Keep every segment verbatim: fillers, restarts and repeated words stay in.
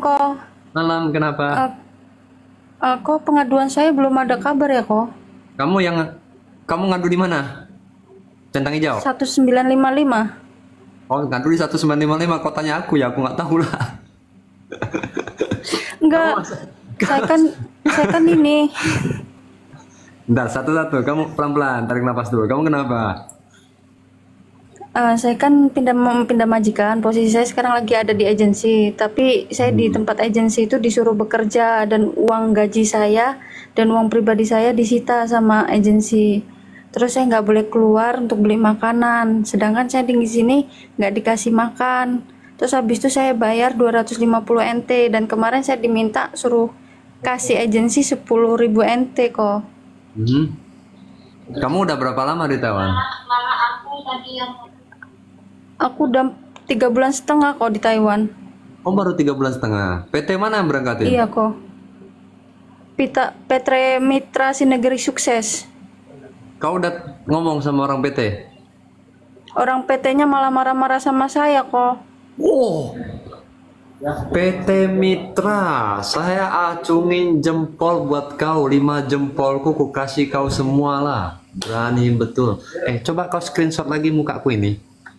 kok. Malam, kenapa? Eh, eh, kok pengaduan saya belum ada kabar ya kok? Kamu yang kamu ngadu di mana? Centang hijau. satu sembilan lima lima. Oh, ngadu di satu sembilan lima lima. Kok tanya aku ya? Aku nggak tahu lah. Enggak, saya kan saya kan ini. Bentar, satu-satu. Kamu pelan-pelan, tarik napas dulu. Kamu kenapa? Eh, saya kan pindah mau pindah majikan. Posisi saya sekarang lagi ada di agensi, tapi saya di tempat agensi itu disuruh bekerja dan uang gaji saya dan uang pribadi saya disita sama agensi. Terus saya nggak boleh keluar untuk beli makanan. Sedangkan saya di sini nggak dikasih makan. Terus habis itu saya bayar dua ratus lima puluh N T dan kemarin saya diminta suruh kasih agensi sepuluh ribu N T kok. Hmm. Kamu udah berapa lama di Taiwan? Aku udah tiga bulan setengah kok di Taiwan. Oh, baru tiga bulan setengah. P T mana yang berangkatin? Iya kok. Pita Petre Mitra Sinegeri Sukses. Kau udah ngomong sama orang P T? Orang P T-nya malah marah-marah sama saya kok. Oh, P T Mitra, saya acungin jempol buat kau, lima jempolku ku kasih kau semua lah. Berani betul. Eh, coba kau screenshot lagi mukaku ini.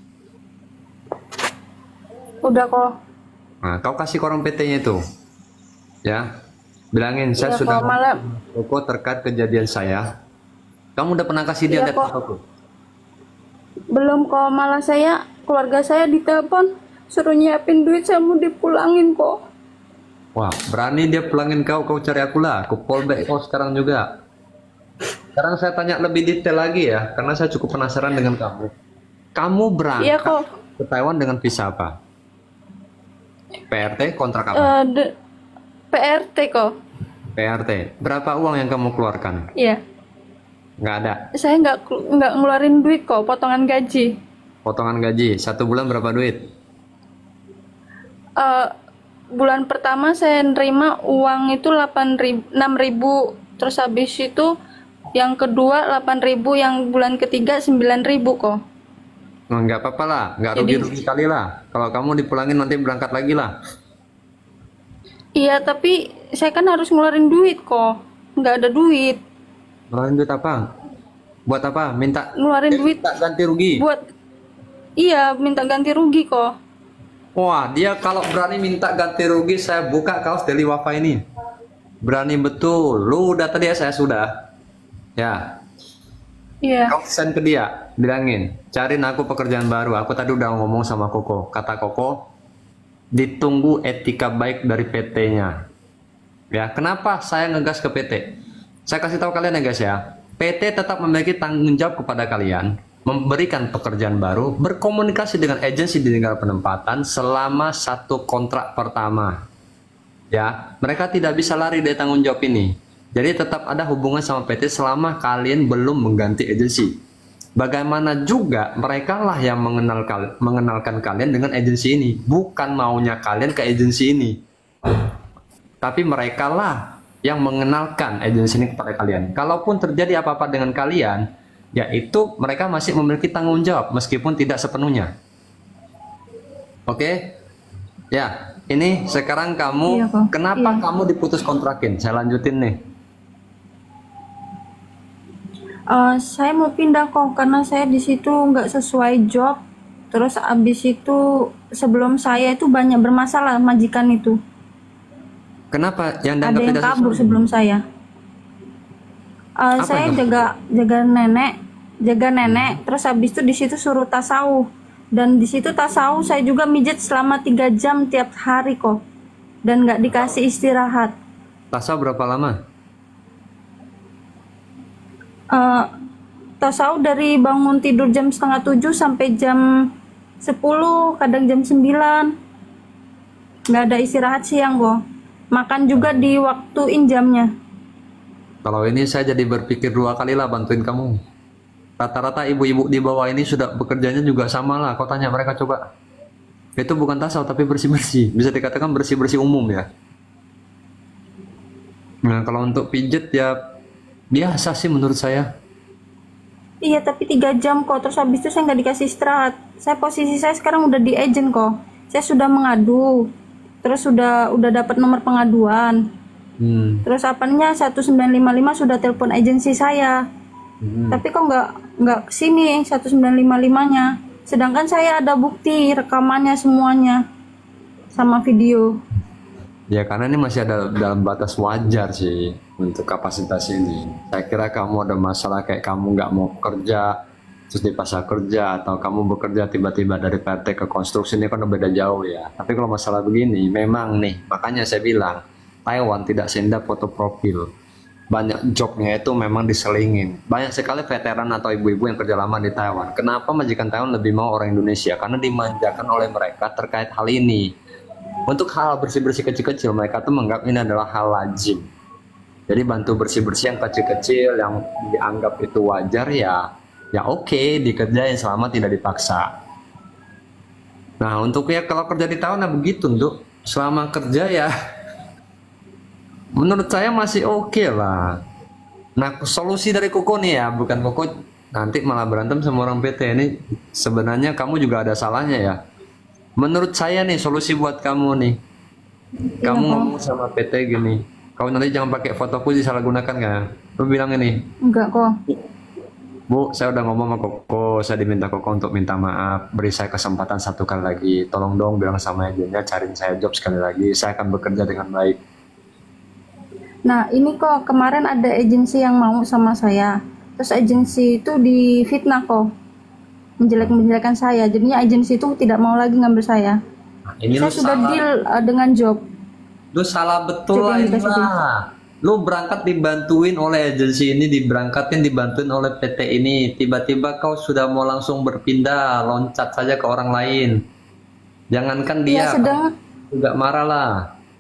Udah kok. Nah, kau kasih ke orang P T-nya itu, ya. Bilangin saya Iya, sudah kok, malah pokok terkait kejadian saya. Kamu udah pernah kasih dia Iya, lihat kok. fotoku? belum kok, malah saya keluarga saya ditelepon suruh nyiapin duit, saya mau dipulangin kok. Wah, berani dia pulangin kau, kau cari aku lah. Aku fallback kau sekarang juga. Sekarang saya tanya lebih detail lagi ya, karena saya cukup penasaran dengan kamu. Kamu Iya berangkat kok. ke Taiwan dengan visa apa? P R T, kontrak apa? Eh, de- P R T kok. P R T. Berapa uang yang kamu keluarkan? Iya. Nggak ada. Saya nggak kelu- nggak ngeluarin duit kok, potongan gaji. Potongan gaji, satu bulan berapa duit? Eh, bulan pertama saya nerima uang itu delapan ribu, enam ribu, terus habis itu yang kedua delapan ribu, yang bulan ketiga sembilan ribu kok. Nah, nggak apa-apa lah, nggak Jadi- rugi-rugi kali lah. Kalau kamu dipulangin nanti berangkat lagi lah. Iya, tapi saya kan harus ngeluarin duit kok. Nggak ada duit. Ngeluarin duit apa? Buat apa? Minta, Ngeluarin duit minta ganti rugi. buat, iya, minta ganti rugi kok. Wah, dia kalau berani minta ganti rugi, saya buka kaos Daily Wafa ini. Berani betul. Lu udah tadi ya, saya sudah. Ya, Iya. kau send ke dia, bilangin, cariin aku pekerjaan baru. Aku tadi udah ngomong sama Koko. Kata Koko, ditunggu etika baik dari P T-nya. Ya, kenapa saya ngegas ke P T? Saya kasih tahu kalian ya guys ya, P T tetap memiliki tanggung jawab kepada kalian, memberikan pekerjaan baru, berkomunikasi dengan agensi di negara penempatan selama satu kontrak pertama. Ya, mereka tidak bisa lari dari tanggung jawab ini. Jadi tetap ada hubungan sama P T selama kalian belum mengganti agensi. Bagaimana juga mereka lah yang mengenal kal mengenalkan kalian dengan agensi ini, bukan maunya kalian ke agensi ini. Tapi mereka lah yang mengenalkan agensi ini kepada kalian. Kalaupun terjadi apa-apa dengan kalian, yaitu mereka masih memiliki tanggung jawab meskipun tidak sepenuhnya. Oke? Ya, ini sekarang kamu, Iya, kok. kenapa Iya. kamu diputus kontrakin? Saya lanjutin nih. Eh, saya mau pindah kok karena saya di situ nggak sesuai job. Terus abis itu sebelum saya itu banyak bermasalah majikan itu. Kenapa yang Ada dianggap yang tidak kabur sesuai? sebelum saya. Eh, Apa saya itu? jaga jaga nenek, jaga nenek. Terus habis itu di situ suruh tasawuf. Dan di situ tasawuf saya juga mijet selama tiga jam tiap hari kok. Dan nggak dikasih istirahat. Tasa berapa lama? Eh, tasawuf dari bangun tidur jam setengah tujuh sampai jam sepuluh, kadang jam sembilan. Nggak ada istirahat siang kok. Makan juga diwaktuin jamnya. Kalau ini saya jadi berpikir dua kali lah bantuin kamu. Rata-rata ibu-ibu di bawah ini sudah bekerjanya juga sama lah. Kau tanya mereka coba. Itu bukan tasawuf tapi bersih-bersih. Bisa dikatakan bersih-bersih umum ya. Nah kalau untuk pijet ya biasa sih menurut saya. Iya, tapi tiga jam kok. Terus habis itu saya nggak dikasih istirahat. Saya posisi saya sekarang udah di agent kok. Saya sudah mengadu. terus sudah udah dapat nomor pengaduan. Hmm. Terus apanya satu sembilan lima lima sudah telepon agensi saya. Hmm. Tapi kok nggak nggak kesini satu sembilan lima lima-nya. Sedangkan saya ada bukti rekamannya semuanya sama video. Ya karena ini masih ada dalam batas wajar sih untuk kapasitas ini. Saya kira kamu ada masalah kayak kamu nggak mau kerja terus dipaksa kerja, atau kamu bekerja tiba-tiba dari P R T ke konstruksi, ini kan udah beda jauh ya. Tapi kalau masalah begini memang nih, makanya saya bilang Taiwan tidak seindah foto profil. Banyak jobnya itu memang diselingin. Banyak sekali veteran atau ibu-ibu yang kerja lama di Taiwan. Kenapa majikan Taiwan lebih mau orang Indonesia? Karena dimanjakan oleh mereka terkait hal ini. Untuk hal bersih-bersih kecil-kecil, mereka tuh menganggap ini adalah hal lazim. Jadi bantu bersih-bersih yang kecil-kecil yang dianggap itu wajar, ya ya oke, dikerjain selama tidak dipaksa. Nah untuk ya kalau kerja di Taiwan nah begitu, untuk selama kerja ya menurut saya masih oke lah. Nah solusi dari Koko nih ya, bukan Koko nanti malah berantem sama orang P T ini, sebenarnya kamu juga ada salahnya ya. Menurut saya nih solusi buat kamu nih, kamu Iya, ngomong sama P T gini, kamu nanti jangan pakai fotoku disalahgunakan kan. Lu bilang ini, enggak kok. Bu, saya udah ngomong sama Koko, saya diminta Koko untuk minta maaf, beri saya kesempatan satu kali lagi, tolong dong bilang sama agennya cariin saya job sekali lagi, saya akan bekerja dengan baik. Nah, ini kok kemarin ada agensi yang mau sama saya. Terus agensi itu difitnah kok. Menjelek-menjelekan saya. Jadinya agensi itu tidak mau lagi ngambil saya. Nah, ini Saya lu sudah salah, deal uh, dengan job. lu salah betul Job lah yang ini dikasih lah. Lu berangkat dibantuin oleh agensi ini, diberangkatin dibantuin oleh P T ini, tiba-tiba kau sudah mau langsung berpindah, loncat saja ke orang lain. Jangankan dia, Ya, sedang juga marah lah.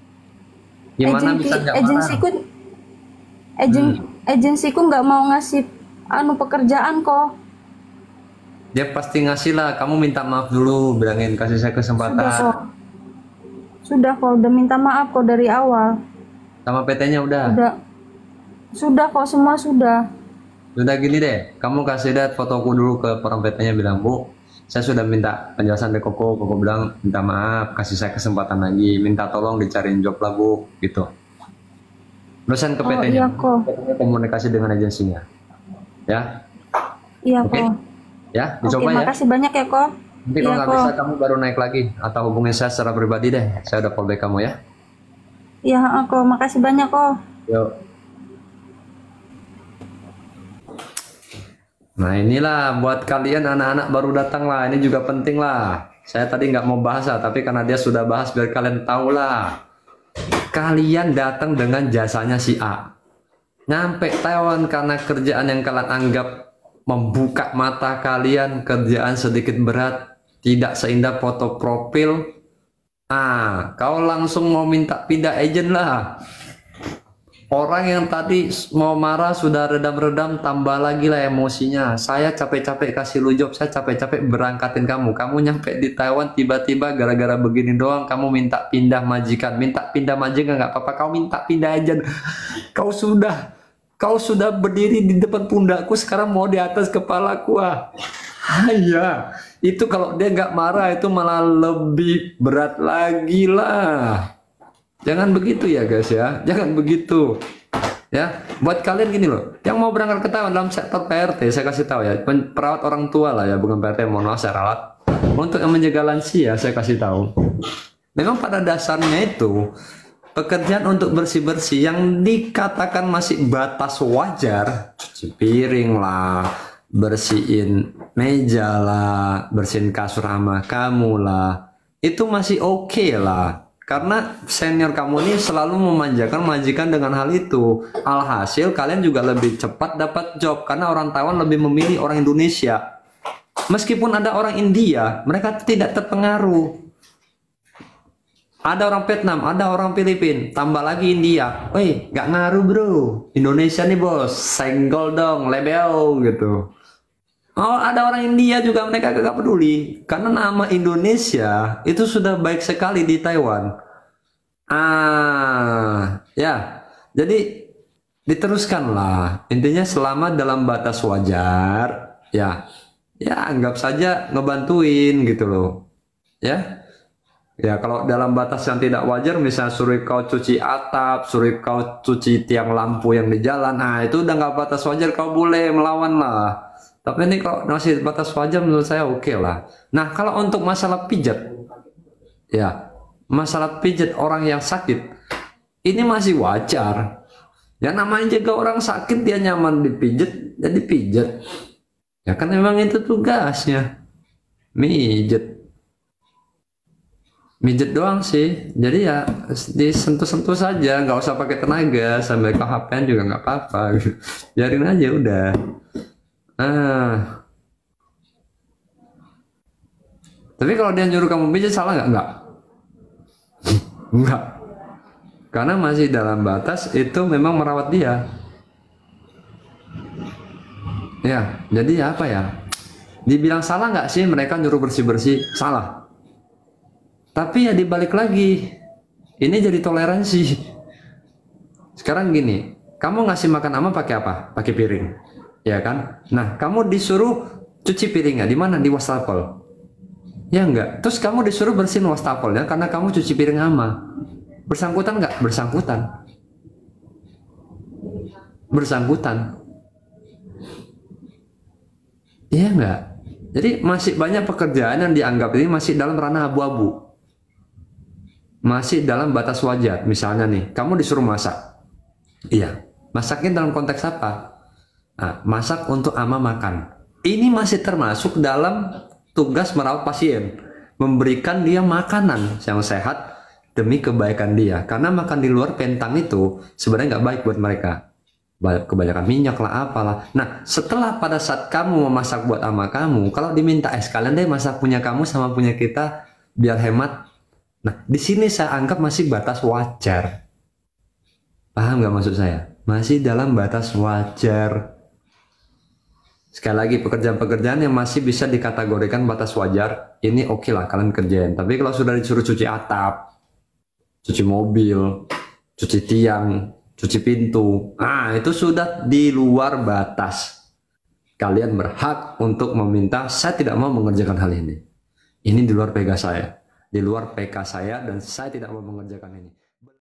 Gimana agensi bisa nggak marah? agensiku agen, Hmm. agensiku nggak mau ngasih anu pekerjaan kok. Dia pasti ngasih lah, kamu minta maaf dulu, bilangin kasih saya Sudah kesempatan. kok. Sudah kok, udah minta maaf kok dari awal. Sama P T-nya udah. Udah. Sudah kok, semua sudah. Udah gini deh, kamu kasih lihat fotoku dulu ke orang P T-nya, bilang, Bu, saya sudah minta penjelasan dari Koko. Koko bilang minta maaf, kasih saya kesempatan lagi, minta tolong dicariin job lah Bu, gitu. Terusan ke Oh, P T-nya, iya kok. P T-nya komunikasi dengan agensinya, ya, Iya oke, kok. ya, Oke, dicoba ya. makasih banyak ya kok. Nanti Iya kalau nggak kok. bisa kamu baru naik lagi, atau hubungin saya secara pribadi deh, saya udah callback kamu ya. Iya kok, makasih banyak kok. Yuk. Nah inilah buat kalian anak-anak baru datang lah, ini juga penting lah. Saya tadi nggak mau bahas lah, tapi karena dia sudah bahas biar kalian tahu lah. Kalian datang dengan jasanya si A, nyampe Taiwan karena kerjaan yang kalian anggap membuka mata kalian, kerjaan sedikit berat, tidak seindah foto profil. Ah, kau langsung mau minta pindah agent lah. Orang yang tadi mau marah sudah redam-redam, tambah lagi lah emosinya. Saya capek-capek kasih lu job, saya capek-capek berangkatin kamu. Kamu nyampe di Taiwan tiba-tiba gara-gara begini doang kamu minta pindah majikan. Minta pindah majikan nggak apa-apa, kau minta pindah aja. Kau sudah, kau sudah berdiri di depan pundakku, sekarang mau di atas kepalaku ah. Iya, itu kalau dia nggak marah itu malah lebih berat lagi lah. Jangan begitu ya guys ya, jangan begitu ya. Buat kalian gini loh, yang mau berangkat ke Taiwan dalam sektor P R T, saya kasih tahu ya, perawat orang tua lah ya, bukan P R T, mohon maaf saya ralat. Untuk yang menjaga lansia, saya kasih tahu, memang pada dasarnya itu pekerjaan untuk bersih-bersih yang dikatakan masih batas wajar, cuci piring lah, bersihin meja lah, bersihin kasur sama kamu lah, itu masih oke okay lah. Karena senior kamu ini selalu memanjakan majikan dengan hal itu. Alhasil kalian juga lebih cepat dapat job karena orang Taiwan lebih memilih orang Indonesia. Meskipun ada orang India, mereka tidak terpengaruh. Ada orang Vietnam, ada orang Filipina, tambah lagi India. Woi, gak ngaruh bro. Indonesia nih bos, senggol dong, lebel gitu. Oh, ada orang India juga, mereka gak peduli karena nama Indonesia itu sudah baik sekali di Taiwan. Ah, ya. Jadi diteruskanlah. Intinya selama dalam batas wajar, ya. Ya, anggap saja ngebantuin gitu loh. Ya. Ya, kalau dalam batas yang tidak wajar, misalnya suruh kau cuci atap, suruh kau cuci tiang lampu yang di jalan, nah itu udah nggak batas wajar, kau boleh melawan lah. Tapi ini kalau masih batas wajar menurut saya oke okay lah. Nah, kalau untuk masalah pijat, ya, masalah pijat orang yang sakit, ini masih wajar. Ya namanya juga orang sakit dia nyaman dipijat, jadi pijat. Ya kan memang itu tugasnya, mijet. Mijet doang sih, jadi ya disentuh-sentuh saja, nggak usah pakai tenaga, sambil ke H P-an juga nggak apa-apa, biarin aja udah. Ah, tapi kalau dia nyuruh kamu pijat salah nggak? Nggak, nggak, karena masih dalam batas itu memang merawat dia. Ya, jadi apa ya? Dibilang salah nggak sih mereka nyuruh bersih-bersih? Salah. Tapi ya dibalik lagi, ini jadi toleransi. Sekarang gini, kamu ngasih makan ama pakai apa? Pakai piring, ya kan? Nah, kamu disuruh cuci piringnya di mana? Di wastafel. Ya enggak. Terus kamu disuruh bersihin wastafelnya karena kamu cuci piring ama. Bersangkutan nggak? Bersangkutan. Bersangkutan. Iya enggak? Jadi masih banyak pekerjaan yang dianggap ini masih dalam ranah abu-abu. Masih dalam batas wajar. Misalnya nih, kamu disuruh masak. Iya, masaknya dalam konteks apa? Nah, masak untuk ama makan. Ini masih termasuk dalam tugas merawat pasien. Memberikan dia makanan yang sehat demi kebaikan dia. Karena makan di luar pentang itu sebenarnya nggak baik buat mereka. Kebanyakan minyak lah apalah. Nah, setelah pada saat kamu memasak buat ama kamu, kalau diminta eh sekalian deh masak punya kamu sama punya kita biar hemat. Nah, di sini saya anggap masih batas wajar. Paham nggak maksud saya? Masih dalam batas wajar. Sekali lagi, pekerjaan-pekerjaan yang masih bisa dikategorikan batas wajar, ini oke okay lah kalian kerjain. Tapi kalau sudah disuruh cuci atap, cuci mobil, cuci tiang, cuci pintu, nah itu sudah di luar batas. Kalian berhak untuk meminta, saya tidak mau mengerjakan hal ini. Ini di luar pega saya. Di luar P K saya dan saya tidak mau mengerjakan ini.